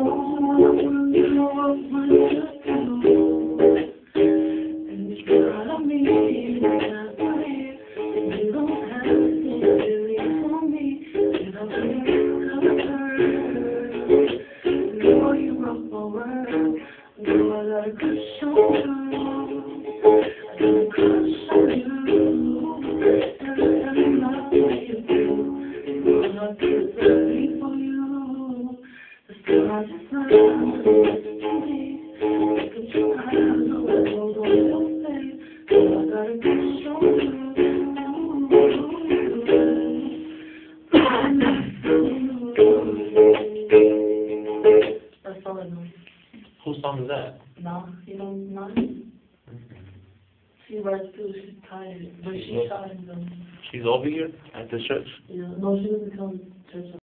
Whose song is that? No, you don't know. She writes too, she's tired, but she's trying to. She's over here at the church? Yeah, no, she doesn't come to church.